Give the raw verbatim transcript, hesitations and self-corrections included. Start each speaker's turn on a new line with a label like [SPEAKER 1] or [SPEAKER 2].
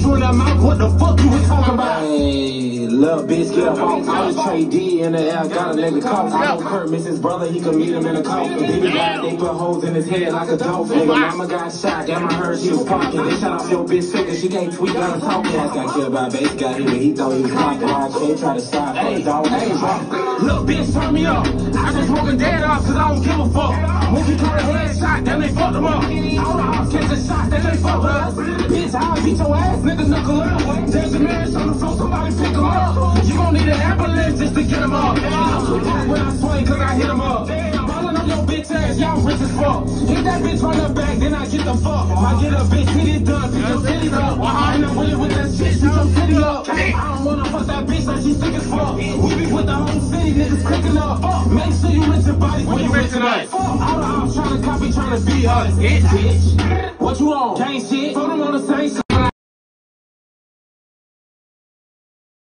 [SPEAKER 1] you in that mouth. What the fuck you was talking about?
[SPEAKER 2] Hey, little bitch, get up off. I was Trey D in the air, got a nigga caught. I don't Kurt miss his brother, he could meet him in a coffin. Baby guy, they put holes in his head like a dolphin. Nigga, mama got shot, damn, I heard she was parking. They shot off your bitch figure, she can't tweet down the talk. Cat got killed by a base guy here, he thought he was popping. Hard shit, try to stop. Hey, dog, hey, bro.
[SPEAKER 1] Look, bitch, turn me up. I just smoking dead off, cause I don't give a fuck. When you call a headshot, then they fucked him up. All the ops catch a shot, then they fucked us. Bitch, I'll beat your ass, nigga, knuckle up. There's a man on the floor, somebody pick him up. You gon' need an ambulance just to get him up. I'm so hot when I swing, cause I hit him up. Ballin' on your bitch ass, y'all rich as fuck. Hit that bitch on the back, then I get the fuck. I get a bitch, hit it done, pick your city up. And I'm really with that shit, shoot your city up. I don't wanna fuck that bitch like she sick as fuck. We be with the whole city, niggas cooking up. Make sure you rinse your body when you rinse tonight. All the ops tryna copy, tryna be us. Bitch, what you on? Gang shit, put them on the same side.